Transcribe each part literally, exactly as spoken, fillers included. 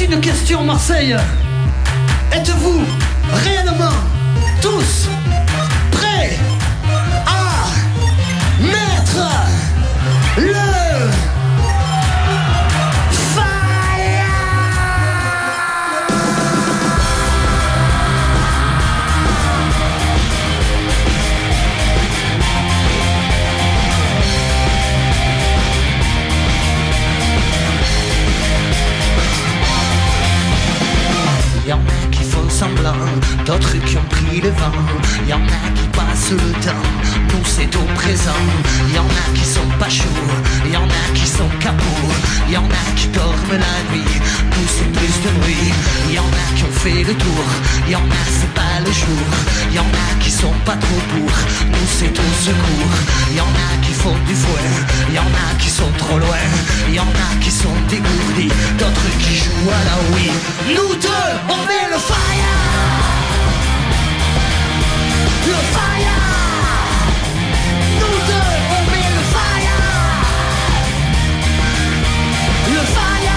une question, Marseille. Êtes-vous réellement tous prêts à mettre le Y'en a qui font semblant, d'autres qui ont pris le vent. Y'en a qui passent le temps, nous c'est au présent. Y'en a qui sont pas chauds, y'en a qui sont capots. Y'en a qui dorment la nuit, nous c'est plus de nuit. Y'en a qui ont fait le tour, y'en a c'est pas le jour. Y'en a qui sont pas trop pour, nous c'est au secours. Y'en a qui font du fouet, y'en a qui sont trop loin. Y'en a qui sont dégourdis, d'autres qui jouent à la Wii. Nous deux, on met le fire, le fire. Nous deux, on met le fire, le fire.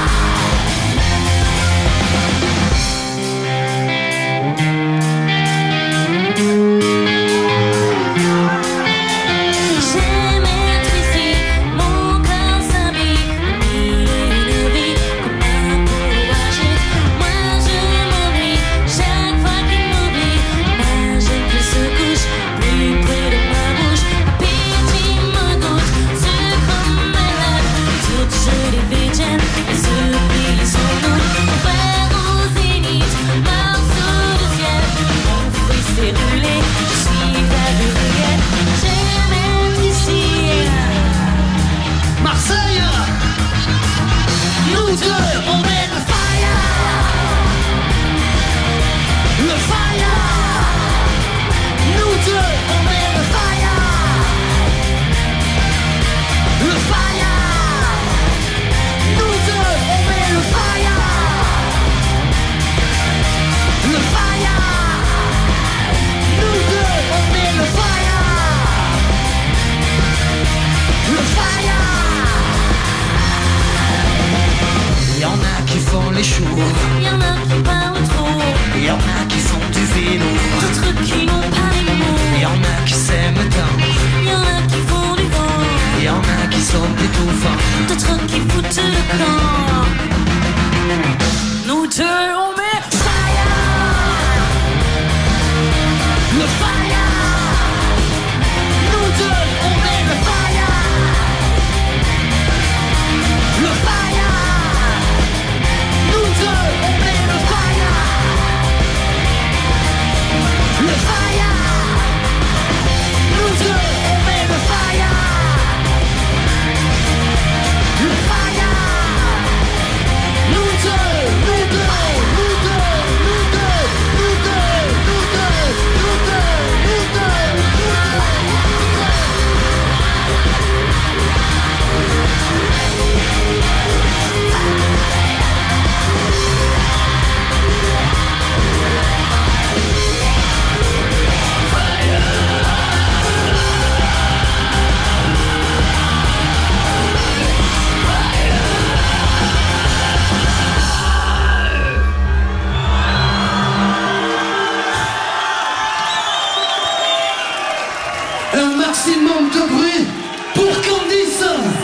J'aime être ici, mon cœur s'habille, mille et une vies comme un poager. Moi je m'oublie, chaque fois qu'il m'oublie, ma jeune qui se couche plus près de ma bouche. Pitié me goûte, sucre mes lèvres, toutes je les vétienne, et se plie sur nous. On perd au zénith, marche sous le ciel, mon fruit s'est roulé, je suis ta bruyère. J'aime être ici. Marseille. Nous deux, on met le fire, le fire. Nous deux, on met le fire, le fire. Nous deux, on met le fire, le fire. Nous deux, on met le fire, le fire. Y'en a qui font les choux, Y'en a qui parlent trop, y'en a qui font du vélo, d'autres qui n'ont pas les mots. y'en a qui s'aiment tant, Y'en a qui font du vent, y'en a qui sont étouffants. d'autres qui foutent le camp. Nous deux, on met fire, Le fire. Nous deux, on met le fire, le fire. Nous deux, on met le fire, le fire. Nous deux, on met le fire, le fire. Nous deux, nous deux, nous deux, nous deux, nous deux, nous deux, nous deux, nous deux, nous un maximum de bruit pour Candice.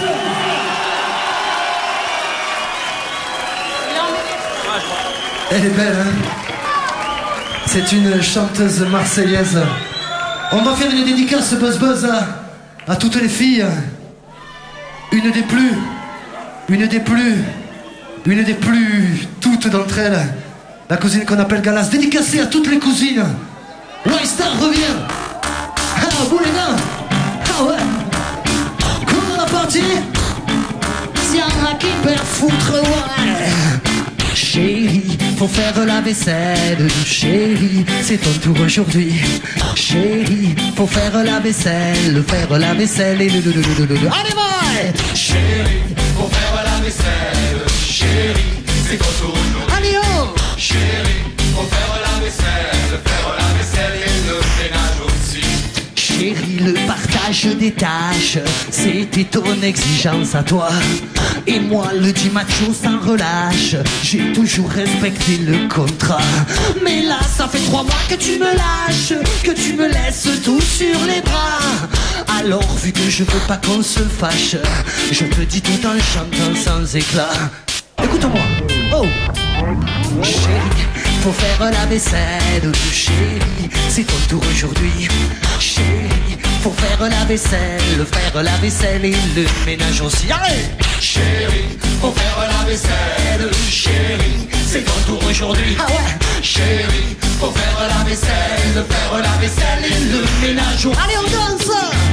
Elle est belle, hein? C'est une chanteuse marseillaise. On va faire une dédicace buzz buzz à, à toutes les filles. Une des plus, une des plus, une des plus, toutes d'entre elles. La cousine qu'on appelle Galas, dédicacée à toutes les cousines. Waystar revient. Ah, Boulena. Ah ouais. Comment la partie? Tiens, qui perd foutre, ouais. Chérie, faut faire la vaisselle. Chérie, c'est ton tour aujourd'hui. Chérie, faut faire la vaisselle. Faire la vaisselle et le le le le le le. Allez, boy! Chérie, faut faire la vaisselle. Chérie, c'est ton tour aujourd'hui. Allez, oh! Chérie, faut faire la vaisselle. Faire la vaisselle et le ménage aussi. Chérie, le partage ménage des tâches, c'était ton exigence à toi. Et moi le dit macho sans relâche, j'ai toujours respecté le contrat. Mais là ça fait trois mois que tu me lâches, que tu me laisses tout sur les bras. Alors vu que je veux pas qu'on se fâche, je te dis tout en chantant sans éclat. Écoute-moi, oh chérie, faut faire la vaisselle, chérie, c'est ton tour aujourd'hui. Chérie, faut faire la vaisselle, faire la vaisselle et le ménage aussi. Allez Chérie, faut faire la vaisselle. Chérie, c'est ton tour aujourd'hui. Ah ouais Chérie, faut faire la vaisselle, faire la vaisselle et le ménage. Allez on danse.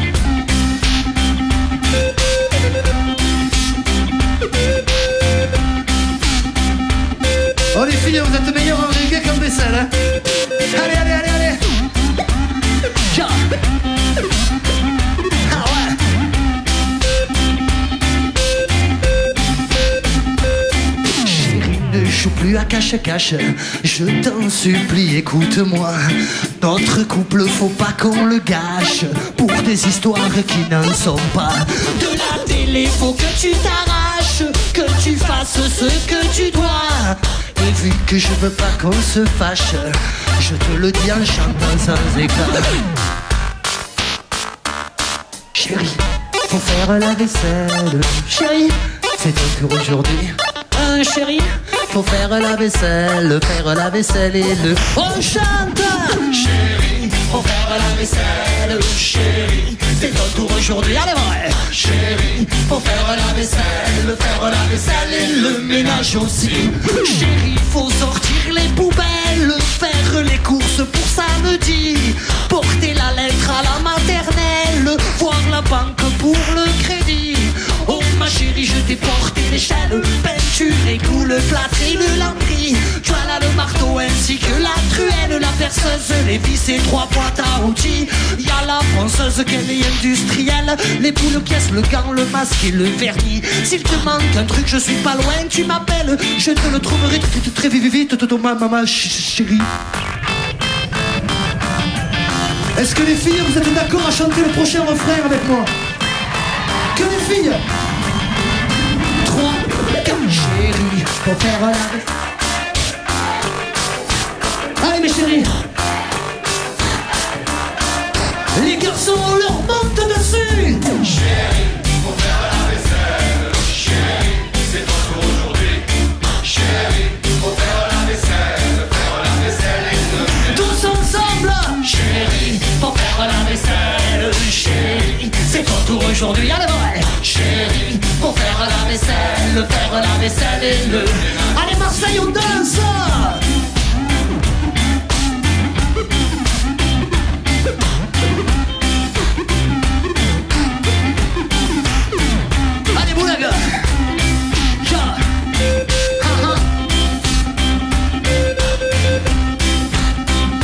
Oh les filles, vous êtes meilleures en reggae qu'en vaisselle, hein. Allez, allez, allez, allez. Ja. Ah ouais. Chérie, ne joue plus à cache-cache, je t'en supplie, écoute-moi. Notre couple, faut pas qu'on le gâche pour des histoires qui n'en sont pas. De la télé, faut que tu t'arraches, que tu fasses ce que tu dois. Et vu que je veux pas qu'on se fâche, je te le dis en chantant sans éclat. Chérie, faut faire la vaisselle. Chérie, c'est ton tour aujourd'hui. Hein, chérie, faut faire la vaisselle, faire la vaisselle et le... On chante. Chérie, faut faire la vaisselle. Chérie, c'est ton tour aujourd'hui. Allez, vrai. Chérie, faut faire la vaisselle, faire la vaisselle et le ménage aussi. Chérie, faut sortir les poubelles, faire les courses pour samedi, porter la lettre à la maternelle, voir la banque pour le crédit. Oh ma chérie, je t'ai porté l'échelle, peinture, écoule, plâtré, le lambris. Tu as là le marteau ainsi que la truelle, la perceuse, les vis et trois boîtes à outils. Y'a la ponceuse qu'elle est industrielle, les boules pièces, le gant, le masque et le vernis. S'il te manque un truc, je suis pas loin, tu m'appelles, je te le trouverai très très très vite vite, toto ma maman chérie. Est-ce que les filles, vous êtes d'accord à chanter le prochain refrain avec moi? Que les filles? Trois, quatre, chérie, faut faire la vaisselle. Allez mes chéris. Les garçons, on leur monte dessus. Chérie, faut faire la vaisselle. Chérie, c'est ton tour aujourd'hui. Chérie, faut faire la vaisselle, faire la vaisselle et le... Tous ensemble. Chérie, Faut faire la vaisselle. Chérie, c'est ton tour aujourd'hui. Allez vrai. chérie, Faut faire la vaisselle, faire la vaisselle et le... Allez Marseille, on danse. Allez Boulaga. Ja. Ha, ha.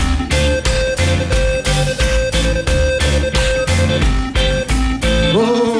Oh,